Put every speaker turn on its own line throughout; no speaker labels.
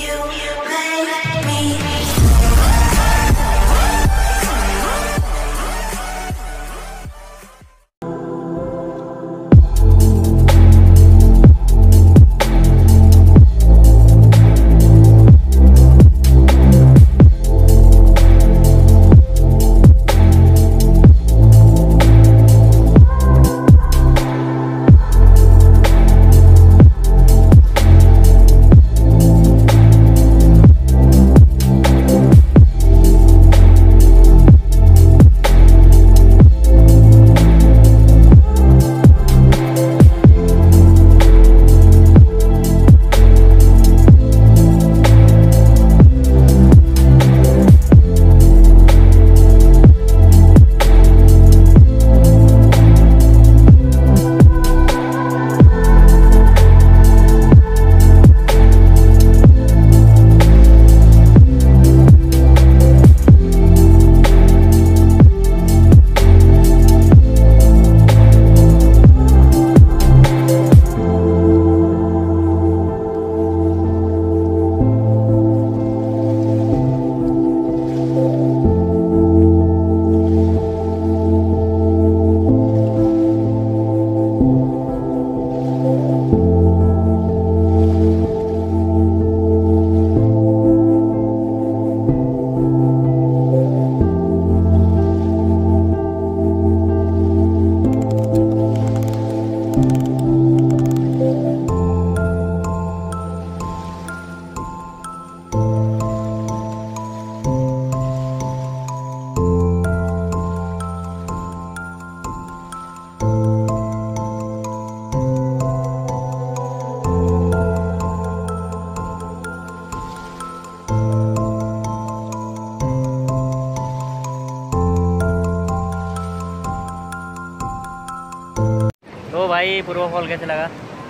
भाई पूर्वा फॉल कैसे लगा?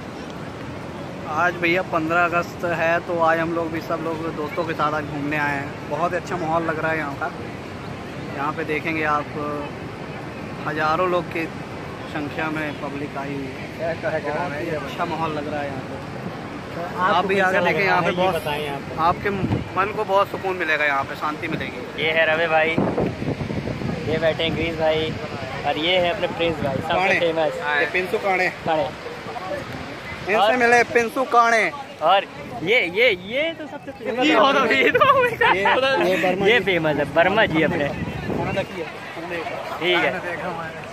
आज भैया 15 अगस्त है तो आज हम लोग भी सब लोग दोस्तों के साथ आज घूमने आए हैं। बहुत अच्छा माहौल लग रहा है यहाँ का। यहाँ पे देखेंगे आप हज़ारों लोग की संख्या में पब्लिक आई हुई है। अच्छा माहौल लग रहा है यहाँ पे। तो आप भी आगे देखें, यहाँ पे बहुत आपके मन को बहुत सुकून मिलेगा, यहाँ पे शांति मिलेगी।
ये है रवे भाई, ये बैठे हैं ग्रीस भाई, और ये है अपने प्रिंस भाई सबसे फेमस
पिंसू काणे। इनसे मिले पिंसू काणे।
और ये तो सबसे फेमस ये फेमस है वर्मा जी अपने। ठीक है।